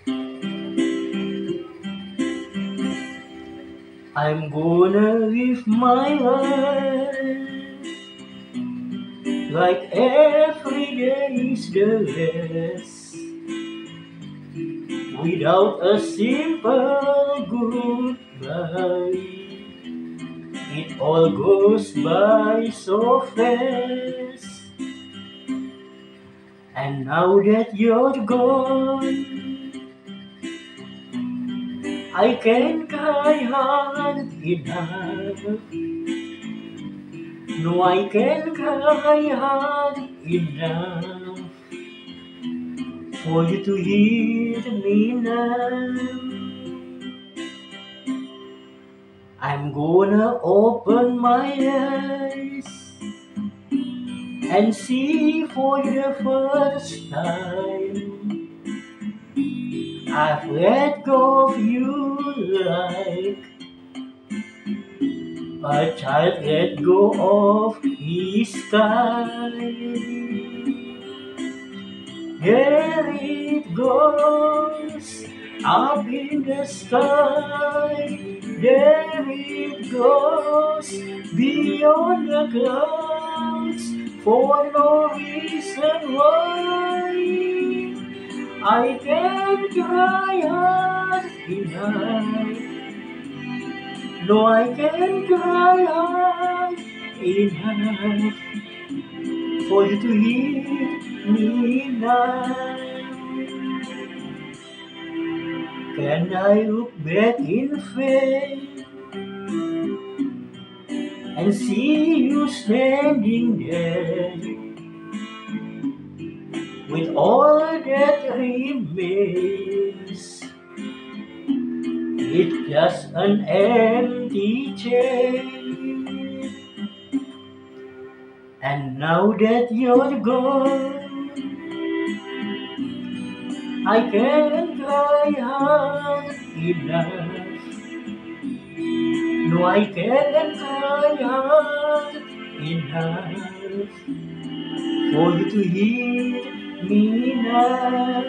I'm gonna live my life like every day is the last, without a simple goodbye. It all goes by so fast, and now that you're gone, I can't cry hard enough. No, I can't cry hard enough for you to hear me now. I'm gonna open my eyes and see for the first time. I've let go of you like a child let go of his sky. There it goes, up in the sky. There it goes, beyond the clouds, for no reason why. I can't cry hard enough. No, I can't cry hard enough for you to hear me now. Can I look back in faith and see you standing there with all that remains? It's just an empty chair. And now that you're gone, I can't cry hard enough. No, I can't cry hard enough for you to hear me now.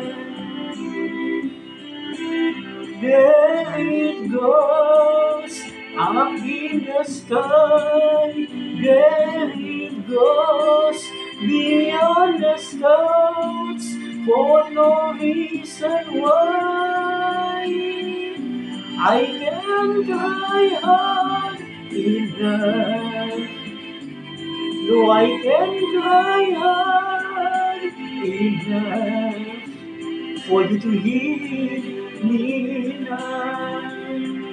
There it goes, up in the sky. There it goes, beyond the clouds, for no reason why. I can't cry hard enough. No, I can't cry hard enough for you to hear me now.